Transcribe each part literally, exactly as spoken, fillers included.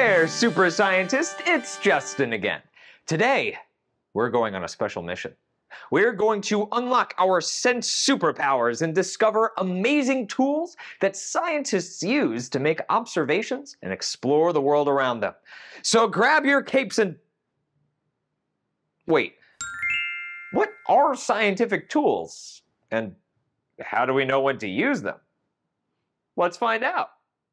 there, super scientist, it's Justin again. Today, we're going on a special mission. We're going to unlock our sense superpowers and discover amazing tools that scientists use to make observations and explore the world around them. So grab your capes and... Wait, what are scientific tools? And how do we know when to use them? Let's find out.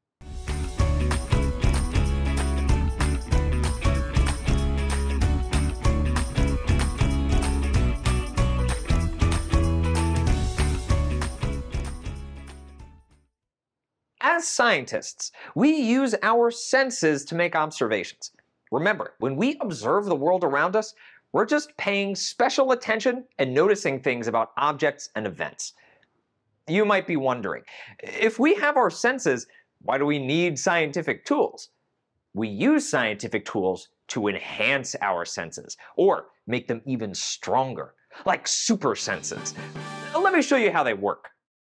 As scientists, we use our senses to make observations. Remember, when we observe the world around us, we're just paying special attention and noticing things about objects and events. You might be wondering, if we have our senses, why do we need scientific tools? We use scientific tools to enhance our senses, or make them even stronger, like super senses. Let me show you how they work.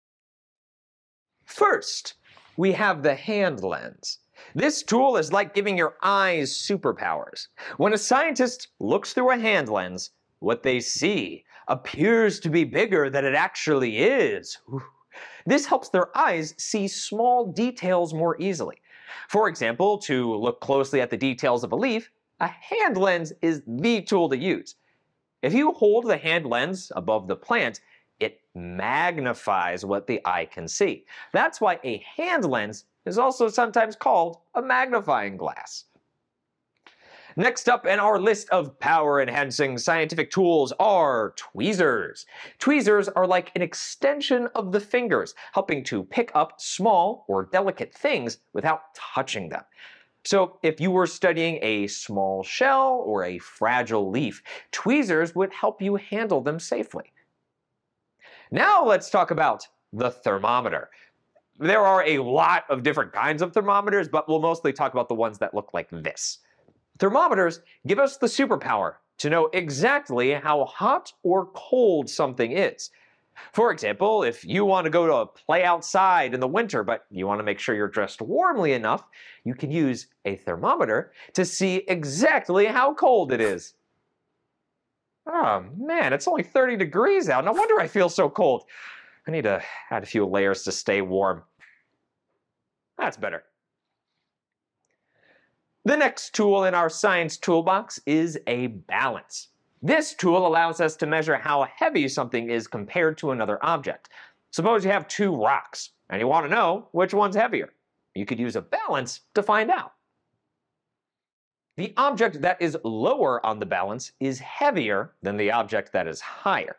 First, we have the hand lens. This tool is like giving your eyes superpowers. When a scientist looks through a hand lens, what they see appears to be bigger than it actually is. This helps their eyes see small details more easily. For example, to look closely at the details of a leaf, a hand lens is the tool to use. If you hold the hand lens above the plant, it magnifies what the eye can see. That's why a hand lens is also sometimes called a magnifying glass. Next up in our list of power-enhancing scientific tools are tweezers. Tweezers are like an extension of the fingers, helping to pick up small or delicate things without touching them. So if you were studying a small shell or a fragile leaf, tweezers would help you handle them safely. Now let's talk about the thermometer. There are a lot of different kinds of thermometers, but we'll mostly talk about the ones that look like this. Thermometers give us the superpower to know exactly how hot or cold something is. For example, if you want to go to play outside in the winter, but you want to make sure you're dressed warmly enough, you can use a thermometer to see exactly how cold it is. Oh man, it's only thirty degrees out. No wonder I feel so cold. I need to add a few layers to stay warm. That's better. The next tool in our science toolbox is a balance. This tool allows us to measure how heavy something is compared to another object. Suppose you have two rocks, and you want to know which one's heavier. You could use a balance to find out. The object that is lower on the balance is heavier than the object that is higher.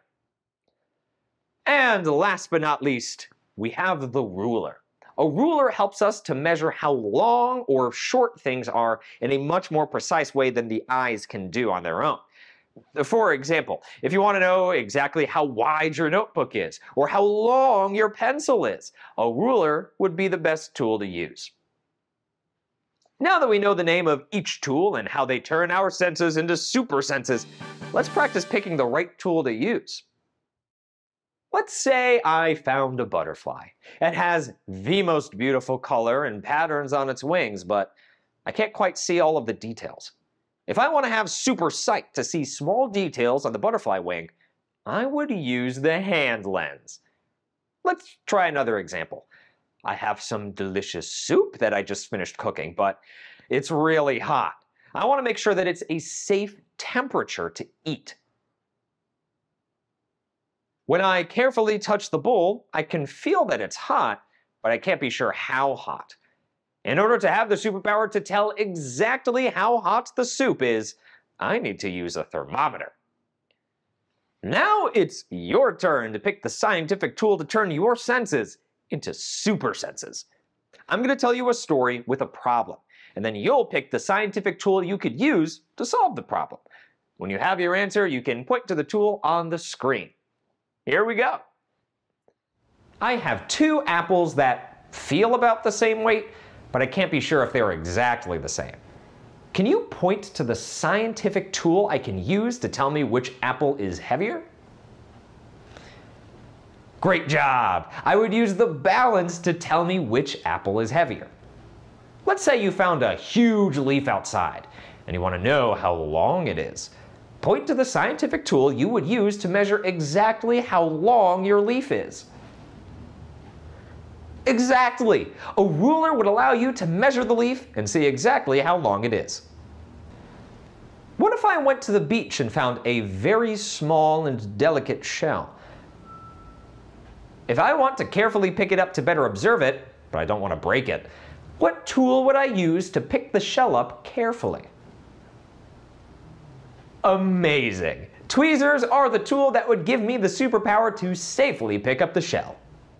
And last but not least, we have the ruler. A ruler helps us to measure how long or short things are in a much more precise way than the eyes can do on their own. For example, if you want to know exactly how wide your notebook is, or how long your pencil is, a ruler would be the best tool to use. Now that we know the name of each tool and how they turn our senses into super senses, let's practice picking the right tool to use. Let's say I found a butterfly. It has the most beautiful color and patterns on its wings, but I can't quite see all of the details. If I want to have super sight to see small details on the butterfly wing, I would use the hand lens. Let's try another example. I have some delicious soup that I just finished cooking, but it's really hot. I want to make sure that it's a safe temperature to eat. When I carefully touch the bowl, I can feel that it's hot, but I can't be sure how hot. In order to have the superpower to tell exactly how hot the soup is, I need to use a thermometer. Now it's your turn to pick the scientific tool to turn your senses into super senses. I'm going to tell you a story with a problem, and then you'll pick the scientific tool you could use to solve the problem. When you have your answer, you can point to the tool on the screen. Here we go. I have two apples that feel about the same weight, but I can't be sure if they're exactly the same. Can you point to the scientific tool I can use to tell me which apple is heavier? Great job! I would use the balance to tell me which apple is heavier. Let's say you found a huge leaf outside, and you want to know how long it is. Point to the scientific tool you would use to measure exactly how long your leaf is. Exactly! A ruler would allow you to measure the leaf and see exactly how long it is. What if I went to the beach and found a very small and delicate shell? If I want to carefully pick it up to better observe it, but I don't want to break it, what tool would I use to pick the shell up carefully? Amazing! Tweezers are the tool that would give me the superpower to safely pick up the shell.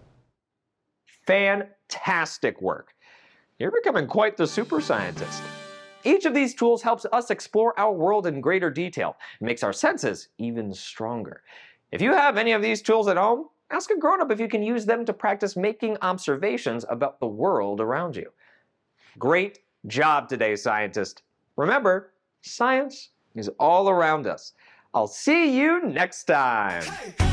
Fantastic work! You're becoming quite the super scientist. Each of these tools helps us explore our world in greater detail and makes our senses even stronger. If you have any of these tools at home, ask a grown-up if you can use them to practice making observations about the world around you. Great job today, scientist. Remember, science is all around us. I'll see you next time.